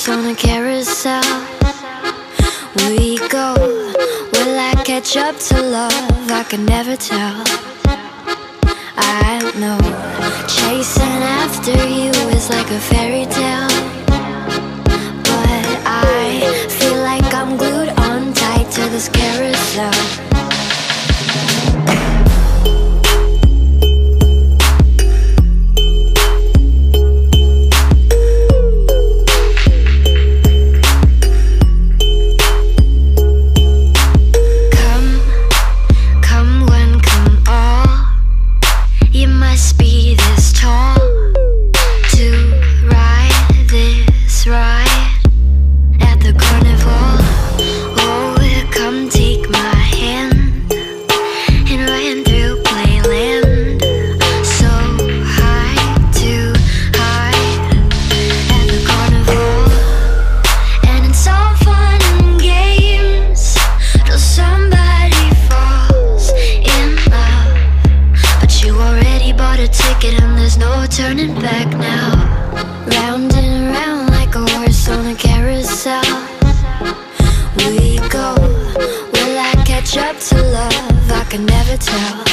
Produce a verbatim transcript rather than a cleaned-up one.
on a carousel. We go, will I catch up to love? I can never tell. I know, chasing after you is like a fairy tale, but I feel like I'm glued on tight to this carousel. Turning back now, round and round like a horse on a carousel. We go, will I catch up to love? I can never tell.